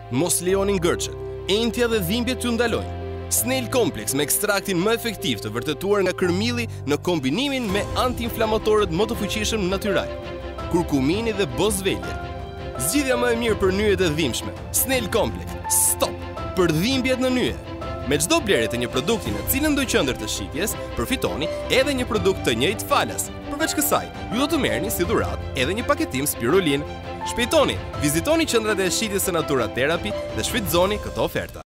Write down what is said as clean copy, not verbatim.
Mos lejonin gërçet, entja dhe dhimbjet t'ju ndalojnë. Snail Complex me ekstraktin më efektiv të vërtetuar nga kërmilli në kombinimin me antiinflamatorët më të fuqishëm natyral, kurkumini dhe boswellia. Zgjidhja më e mirë për nyjet e dhimbshme. Snail Complex. Stop për dhimbjet në nyje. Me çdo blerje të një produkti në cilën do qendër të shitjes, përfitoni edhe një produkt të njëjtë falas. Përveç kësaj, ju do të merrni si dhuratë edhe një paketim spirulin. Shpejtoni, vizitoni qendrat e shitjes së Natura Therapy dhe shfrytëzoni këtë ofertë.